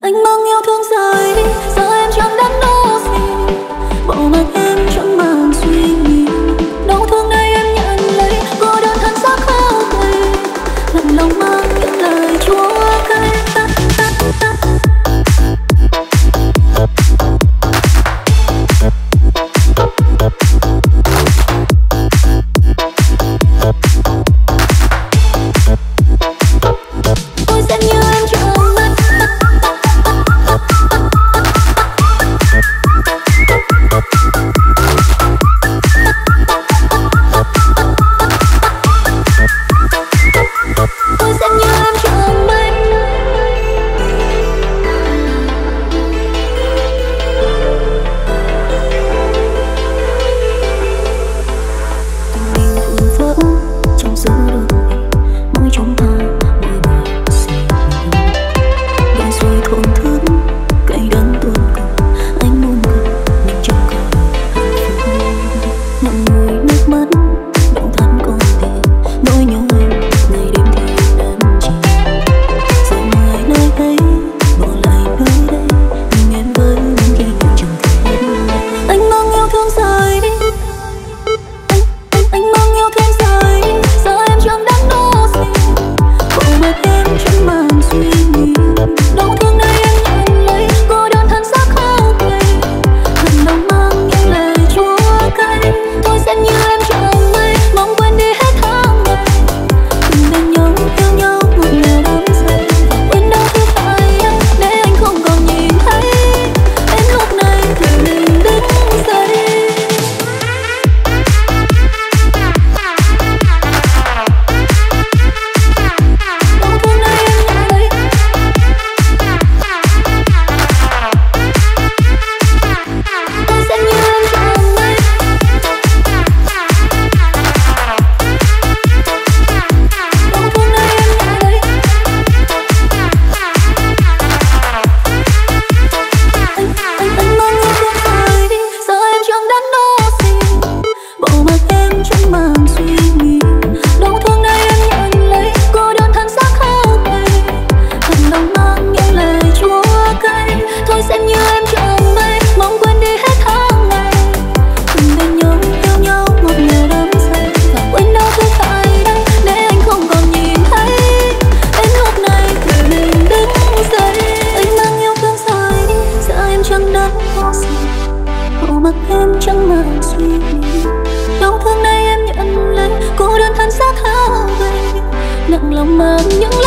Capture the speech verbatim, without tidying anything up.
Anh mang yêu thương rời đi, giờ em chẳng đắn đo gì, bỏ mặc em chẳng màng suy nghĩ. Đau thương này em nhận lấy, cô đơn thân xác khao gầy, lần lòng mang những lời chúa cay. Tôi sẽ như em chẳng mất. Tôi sẽ như em chẳng mất. Tình mình vụn vỡ trong giữa đôi mỗi chúng ta, mỗi người gì để rồi thổn thức cay đắng tuôn cùng. Anh muốn cười nhưng chẳng còn hạnh phúc, nặng mùi nước mắt đau thắm con tim. Nỗi nhớ em ngày đêm thì đắm chìm, giờ người nơi ấy bỏ lại nơi đây, nhưng em với những kỷ niệm chẳng thể. Anh mang yêu thương rời đi, anh, anh, anh mang yêu thương rời đi, giờ em chẳng đắn đo gì, bỏ mặc em chẳng màng suy nghĩ. Đau thương này em nhận lấy, cô đơn thân xác khao gầy, lần đầu mang những lời chúa cay. Tôi sẽ như em chẳng mây, mong quên đi hết tháng ngày, từng bên nhau yêu nhau một ngày đắm say, và quên đau thương tại anh để anh không còn nhìn thấy. Đến lúc này thì mình đứng dậy. Đau thương này em nhận lấy, tôi sẽ như em chẳng mây. Đau thương này em nhận lấy, anh, anh, anh mang yêu thương rời đi, giờ em chẳng đắn đo gì, bỏ mặc em chẳng màng suy nghĩ. Đau thương này em nhận lấy, cô đơn thân xác khao gầy, lần đầu mang những lời chúa cay. Thôi sẽ như em chẳng mây, mong quên đi hết tháng ngày, từng bên nhau yêu nhau một ngày đắm say, và quên đau thương tại đây để anh không còn nhìn thấy. Đến lúc này thì mình đứng dậy. Anh mang yêu thương rời đi, giờ em chẳng đắn đo gì, bỏ mặc em chẳng màng suy nghĩ. Đau thương này em nhận lấy, cô đơn thân xác khao gầy, nặng lòng mang những